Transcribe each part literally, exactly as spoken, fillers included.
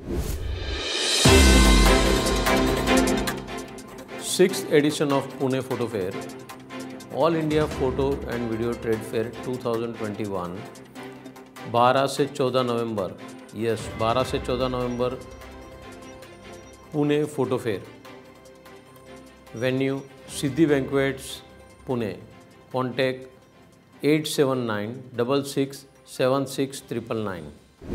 Sixth edition of Pune Photo Fair, All India Photo and Video Trade Fair twenty twenty-one, बारह से चौदह नवंबर, yes बारह से चौदह नवंबर Pune photo fair. Venue Siddhi banquets Pune. Contact at seven nine double six seven six triple nine.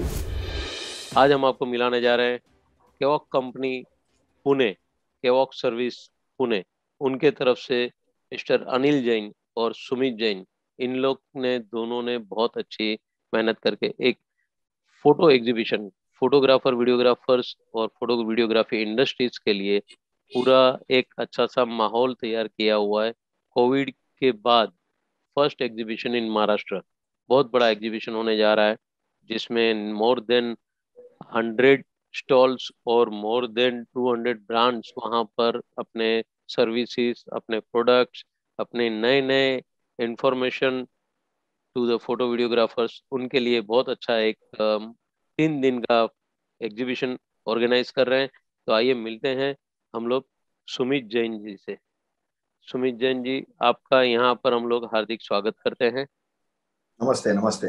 आज हम आपको मिलाने जा रहे हैं केवॉक कंपनी पुणे, केवॉक सर्विस पुणे, उनके तरफ से मिस्टर अनिल जैन और सुमित जैन, इन लोग ने दोनों ने बहुत अच्छी मेहनत करके एक फोटो एग्जीबिशन, फोटोग्राफर वीडियोग्राफर्स और फोटो वीडियोग्राफी इंडस्ट्रीज के लिए पूरा एक अच्छा सा माहौल तैयार किया हुआ है। कोविड के बाद फर्स्ट एग्जीबिशन इन महाराष्ट्र, बहुत बड़ा एग्जीबिशन होने जा रहा है, जिसमें मोर देन हंड्रेड स्टॉल्स और more than two hundred brands वहाँ पर अपने सर्विसेज, अपने प्रोडक्ट्स, अपने नए नए information to the photo videographers, उनके लिए बहुत अच्छा एक अम, तीन दिन का एग्जीबिशन ऑर्गेनाइज कर रहे हैं। तो आइए मिलते हैं हम लोग सुमित जैन जी से। सुमित जैन जी, आपका यहाँ पर हम लोग हार्दिक स्वागत करते हैं। नमस्ते नमस्ते।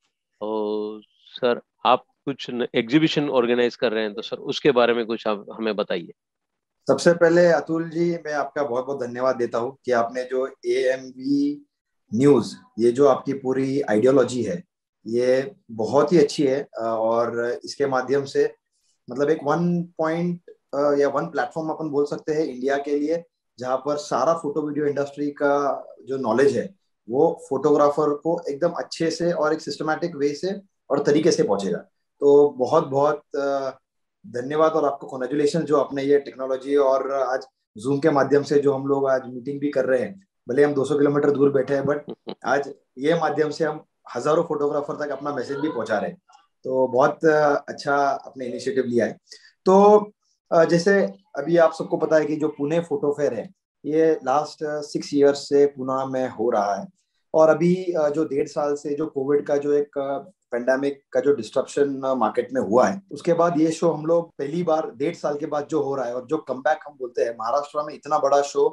और सर, आप कुछ एग्जीबिशन ऑर्गेनाइज कर रहे हैं, तो सर उसके बारे में कुछ आप हमें बताइए। सबसे पहले अतुल जी, मैं आपका बहुत बहुत धन्यवाद देता हूँ कि आपने जो ए एम वी न्यूज़, ये जो आपकी पूरी आइडियोलॉजी है, ये बहुत ही अच्छी है। और इसके माध्यम से मतलब एक वन पॉइंट या वन प्लेटफॉर्म अपन बोल सकते हैं इंडिया के लिए, जहाँ पर सारा फोटो वीडियो इंडस्ट्री का जो नॉलेज है वो फोटोग्राफर को एकदम अच्छे से और एक सिस्टमैटिक वे से और तरीके से पहुंचेगा। तो बहुत बहुत धन्यवाद और आपको कॉन्ग्रेचुलेशन जो आपने ये टेक्नोलॉजी, और आज जूम के माध्यम से जो हम लोग आज मीटिंग भी कर रहे हैं, भले हम दो सौ किलोमीटर दूर बैठे हैं, बट आज ये माध्यम से हम हजारों फोटोग्राफर तक अपना मैसेज भी पहुंचा रहे हैं। तो बहुत अच्छा आपने इनिशिएटिव लिया है। तो जैसे अभी आप सबको पता है कि जो पुणे फोटो फेयर है, ये लास्ट सिक्स इयर्स से पुणे में हो रहा है। और अभी जो डेढ़ साल से जो कोविड का जो एक पेंडेमिक का जो डिस्ट्रप्शन मार्केट में हुआ है, उसके बाद ये शो हम लोग पहली बार डेढ़ साल के बाद जो हो रहा है, और जो कमबैक हम बोलते हैं, महाराष्ट्र में इतना बड़ा शो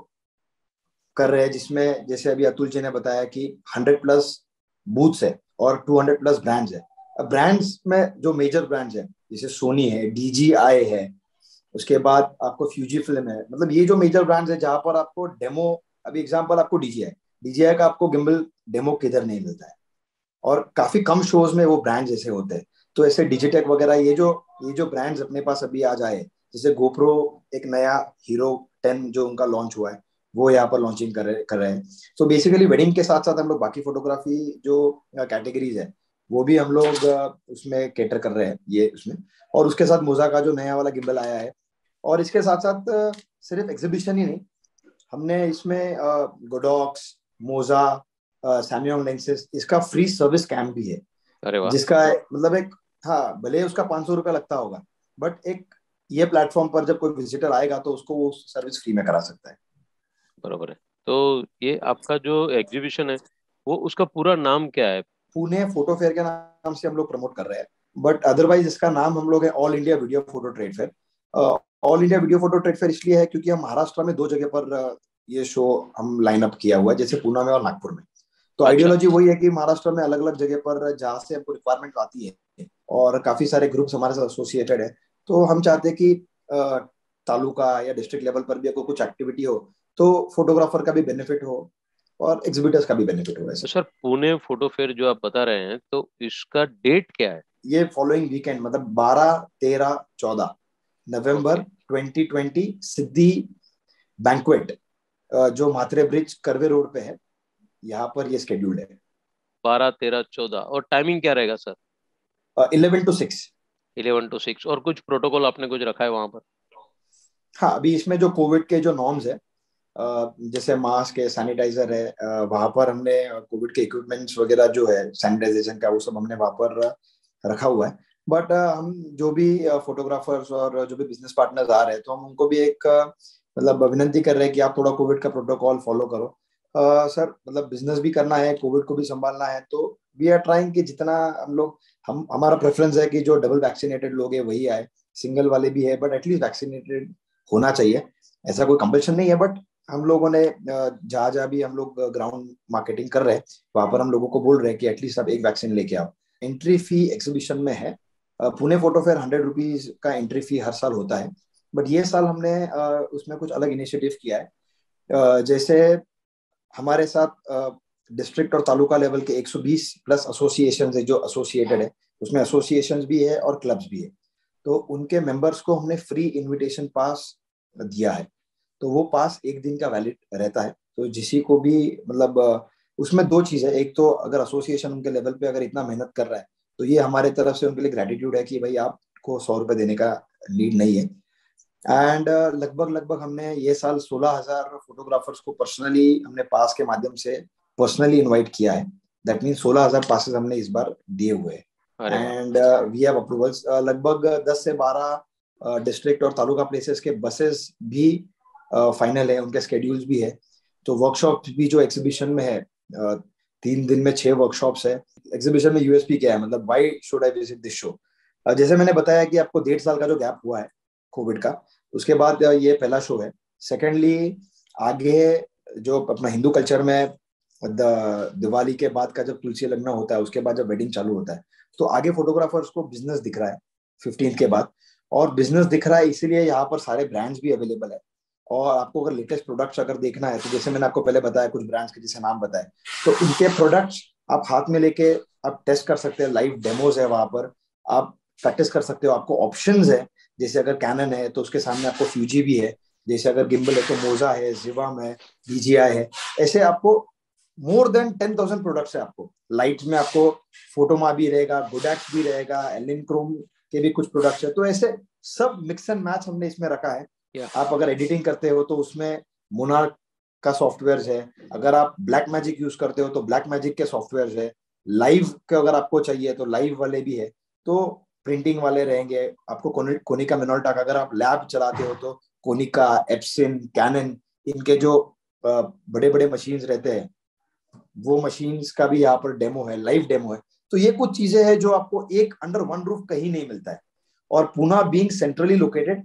कर रहे हैं, जिसमें जैसे अभी अतुल जी ने बताया कि हंड्रेड प्लस बूथ्स है और टू हंड्रेड प्लस ब्रांड्स है। ब्रांड्स में जो मेजर ब्रांड्स है, जैसे सोनी है, डी जी आई है, उसके बाद आपको फ्यूजी फिल्म है, मतलब ये जो मेजर ब्रांड्स है जहां पर आपको डेमो, अभी एग्जांपल आपको D G I D G आई का आपको गिम्बल डेमो किधर नहीं मिलता है, और काफी कम शोज में वो ब्रांड्स ऐसे होते हैं। तो ऐसे डिजिटेक वगैरह, ये जो ये जो ब्रांड्स अपने पास अभी आ जाए, जैसे गोप्रो एक नया हीरो टेन जो उनका लॉन्च हुआ है, वो यहाँ पर लॉन्चिंग कर रहे कर रहे हैं। तो बेसिकली वेडिंग के साथ साथ हम लोग बाकी फोटोग्राफी जो कैटेगरीज है वो भी हम लोग उसमें कैटर कर रहे हैं ये उसमें। और उसके साथ मोजा का जो नया वाला गिम्बल आया है, और इसके साथ साथ सिर्फ एग्जीबिशन ही नहीं, हमने इसमें गोडॉक्स, मोजा, सैमसंग लेंसेज, इसका फ्री सर्विस कैंप भी है। अरे वाह। जिसका मतलब एक, हाँ भले उसका पाँच सौ रुपया लगता होगा, बट एक ये प्लेटफॉर्म पर जब कोई विजिटर आएगा तो उसको वो सर्विस फ्री में करा सकता है। बरोबर है। तो ये आपका जो एग्जीबिशन है, वो उसका पूरा नाम क्या है? पुणे फोटो फेयर के नाम से हम लोग प्रमोट कर रहे हैं, बट अदरवाइज इसका नाम हम लोग है all India video photo trade fair. All India video photo trade fair इसलिए है क्योंकि हम महाराष्ट्र में दो जगह पर ये शो हम लाइन अप किया हुआ है, जैसे पुणे में और नागपुर में। तो अच्छा। आइडियोलॉजी वही है कि महाराष्ट्र में अलग अलग जगह पर जहाँ से हमको रिक्वायरमेंट आती है, और काफी सारे ग्रुप्स हमारे साथ एसोसिएटेड है, तो हम चाहते हैं कि तालुका या डिस्ट्रिक्ट लेवल पर भी अगर कुछ एक्टिविटी हो तो फोटोग्राफर का भी बेनिफिट हो और एग्जिबिटर्स का भी बेनिफिट हो। तो सर, पुणे फोटो फेयर जो आप बता रहे हैं, तो इसका डेट क्या है? ये फॉलोइंग वीकेंड, मतलब बारह तेरह चौदह नवंबर okay. Twenty twenty, Siddhi banquet जो मात्रे ब्रिज कर्वे रोड पे है, यहाँ पर ये शेड्यूल्ड है। बारह तेरह चौदह। और टाइमिंग क्या रहेगा sir? Eleven to six. Eleven to six. और कुछ प्रोटोकॉल आपने कुछ रखा है वहां पर? हाँ, अभी इसमें जो कोविड के जो नॉर्म्स है, अ, जैसे मास्क है, सैनिटाइजर है, अ, वहाँ पर हमने कोविड के इक्विपमेंट्स वगैरह जो है सैनिटाइजेशन का, वो सब हमने वहाँ पर रखा हुआ है। बट हम जो भी फोटोग्राफर्स और जो भी बिजनेस पार्टनर्स आ रहे हैं, तो हम उनको भी एक अ, मतलब विनंती कर रहे हैं कि आप थोड़ा कोविड का प्रोटोकॉल फॉलो करो। अ, सर मतलब बिजनेस भी करना है, कोविड को भी संभालना है, तो वी आर ट्राइंग कि जितना हम लोग, हम हमारा प्रेफरेंस है कि जो डबल वैक्सीनेटेड लोग हैं वही आए, सिंगल वाले भी है, बट एटलीस्ट वैक्सीनेटेड होना चाहिए। ऐसा कोई कंपल्शन नहीं है, बट हम लोगों ने जहाँ जहाँ भी हम लोग ग्राउंड मार्केटिंग कर रहे हैं वहां पर हम लोगों को बोल रहे हैं कि एटलीस्ट आप एक वैक्सीन लेके आओ। एंट्री फी एग्जीबिशन में है, अ, Pune photo fair hundred rupees का एंट्री फी हर साल होता है, बट ये साल हमने अ, उसमें कुछ अलग इनिशिएटिव किया है। अ, जैसे हमारे साथ डिस्ट्रिक्ट और तालुका लेवल के एक सौ बीस प्लस एसोसिएशन है जो एसोसिएटेड है, उसमें एसोसिएशंस भी है और क्लब्स भी है। तो उनके मेंबर्स को हमने फ्री इनविटेशन पास दिया है। तो वो पास एक दिन का वैलिड रहता है। तो जिसी को भी मतलब अ, उसमें दो चीज है, एक तो अगर एसोसिएशन उनके लेवल पे अगर इतना मेहनत कर रहा है तो ये हमारे तरफ से उनके लिए ग्रेटिट्यूड है कि भाई आपको सौ रुपए देने का नीड नहीं है। एंड uh, लगभग लगभग हमने ये साल सोलह हजार फोटोग्राफर्स को पर्सनली हमने पास के माध्यम से पर्सनली इनवाइट किया है। दैट मीन सोलह हजार पासेस हमने इस बार दिए हुए अरे हैं। वाह। And we have approvals. लगभग दस से बारह डिस्ट्रिक्ट और तालुका प्लेसेस के बसेस भी फाइनल uh, है, उनके स्केड्यूल्स भी है। तो वर्कशॉप भी जो एग्जीबिशन में है, uh, तीन दिन में छह वर्कशॉप्स है। एग्जीबिशन में यूएसपी क्या है, मतलब why should I visit this show. जैसे मैंने बताया कि आपको डेढ़ साल का जो गैप हुआ है कोविड का, उसके बाद ये पहला शो है। सेकेंडली आगे जो अपना हिंदू कल्चर में दिवाली के बाद का जब तुलसी लग्न होता है, उसके बाद जब वेडिंग चालू होता है, तो आगे फोटोग्राफर्स को बिजनेस दिख रहा है फिफ्टीन के बाद। और बिजनेस दिख रहा है इसीलिए यहाँ पर सारे ब्रांड्स भी अवेलेबल है। और आपको अगर लेटेस्ट प्रोडक्ट्स अगर देखना है तो जैसे मैंने आपको पहले बताया कुछ ब्रांड्स के जैसे नाम बताए, तो उनके प्रोडक्ट्स आप हाथ में लेके आप टेस्ट कर सकते हैं। लाइव डेमोज है वहां पर, आप प्रैक्टिस कर सकते हो। आपको ऑप्शंस है, जैसे अगर कैनन है तो उसके सामने आपको फ्यूजी भी है, जैसे अगर गिम्बल है तो मोजा है, जिवाम है, बीजीआई है। ऐसे आपको more than ten thousand products है। आपको लाइट में आपको फोटोमा भी रहेगा, गोडैक्स भी रहेगा, एलिन क्रोम के भी कुछ प्रोडक्ट्स है। तो ऐसे सब मिक्स एंड मैच हमने इसमें रखा है। Yeah. आप अगर एडिटिंग करते हो तो उसमें मोनार्क का सॉफ्टवेयर है, अगर आप ब्लैक मैजिक यूज करते हो तो ब्लैक मैजिक के सॉफ्टवेयर है, लाइव के अगर आपको चाहिए तो लाइव वाले भी है, तो प्रिंटिंग वाले रहेंगे। आपको कोनिका मिनोल्टा का अगर आप लैब चलाते हो तो कोनिका, एप्सिन, कैनन, इनके जो बड़े बड़े मशीन्स रहते हैं वो मशीन्स का भी यहाँ पर डेमो है, लाइव डेमो है। तो ये कुछ चीजें हैं जो आपको एक अंडर वन रूफ कहीं नहीं मिलता है। और पुणे बीइंग सेंट्रली लोकेटेड,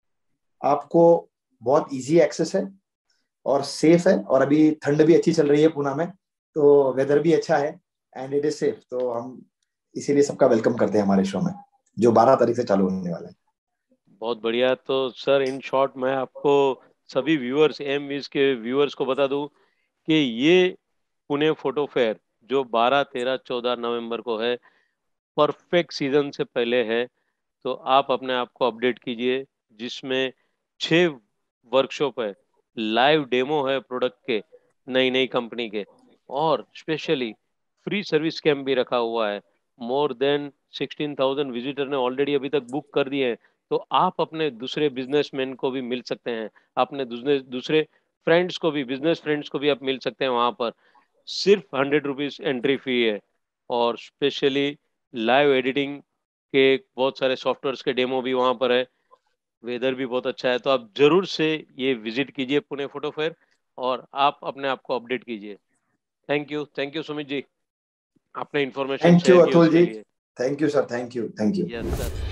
आपको बहुत इजी एक्सेस है और सेफ है। और अभी ठंड भी अच्छी चल रही है पुणे में, तो वेदर भी अच्छा है एंड इट इज सेफ। तो हम इसीलिए सबका वेलकम करते हैं हमारे शो में, जो बारह तारीख से चालू होने वाला है। बहुत बढ़िया। तो सर इन शॉर्ट मैं आपको सभी व्यूअर्स एम वीज के व्यूअर्स को बता दूं कि ये पुणे फोटो फेयर जो बारह, तेरह, चौदह नवंबर को है, परफेक्ट सीजन से पहले है। तो आप अपने आप को अपडेट कीजिए, जिसमें छह वर्कशॉप है, लाइव डेमो है प्रोडक्ट के, नई नई कंपनी के, और स्पेशली फ्री सर्विस कैंप भी रखा हुआ है। More than sixteen thousand visitor ने ऑलरेडी अभी तक बुक कर दिए हैं। तो आप अपने दूसरे बिजनेसमैन को भी मिल सकते हैं, अपने दूसरे दूसरे फ्रेंड्स को भी, बिजनेस फ्रेंड्स को भी आप मिल सकते हैं वहां पर। सिर्फ हंड्रेड रुपीज एंट्री फी है। और स्पेशली लाइव एडिटिंग के बहुत सारे सॉफ्टवेयर्स के डेमो भी वहां पर है। वेदर भी बहुत अच्छा है। तो आप जरूर से ये विजिट कीजिए पुणे फोटो फेयर, और आप अपने आप को अपडेट कीजिए। Thank you, thank you Sumit ji, आपने इंफॉर्मेशन थैंक यू शेयर की अतुल उसके जी। लिए। Thank you sir, thank you, thank you. Yes sir.